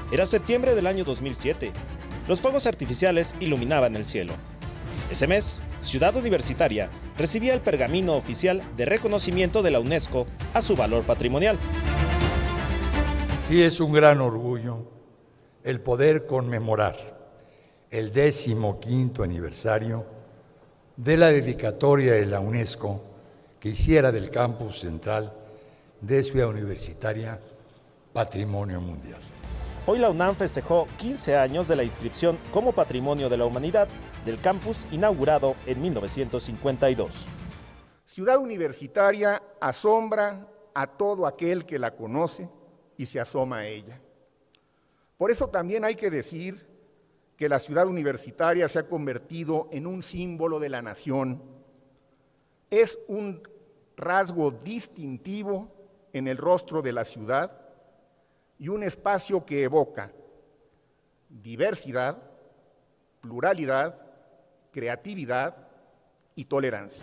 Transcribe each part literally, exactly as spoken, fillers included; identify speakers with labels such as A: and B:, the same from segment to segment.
A: Era septiembre del año dos mil siete. Los fuegos artificiales iluminaban el cielo. Ese mes, Ciudad Universitaria recibía el pergamino oficial de reconocimiento de la UNESCO a su valor patrimonial.
B: Sí, es un gran orgullo el poder conmemorar el décimo quinto aniversario de la dedicatoria de la UNESCO que hiciera del campus central de Ciudad Universitaria Patrimonio Mundial.
A: Hoy la UNAM festejó quince años de la inscripción como Patrimonio de la Humanidad del campus inaugurado en mil novecientos cincuenta y dos.
C: Ciudad Universitaria asombra a todo aquel que la conoce y se asoma a ella. Por eso también hay que decir que la Ciudad Universitaria se ha convertido en un símbolo de la nación. Es un rasgo distintivo en el rostro de la ciudad y un espacio que evoca diversidad, pluralidad, creatividad y tolerancia.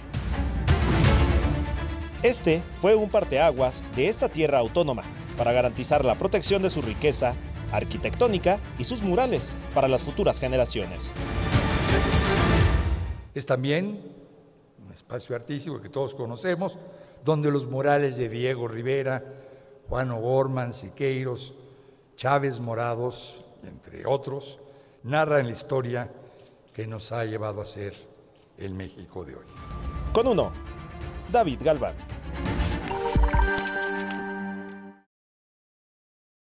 A: Este fue un parteaguas de esta tierra autónoma para garantizar la protección de su riqueza arquitectónica y sus murales para las futuras generaciones.
B: Es también un espacio artístico que todos conocemos, donde los murales de Diego Rivera, Juan O'Gorman, Siqueiros, Chávez Morados, entre otros, narran la historia que nos ha llevado a ser el México de hoy.
A: Con uno, David Galván.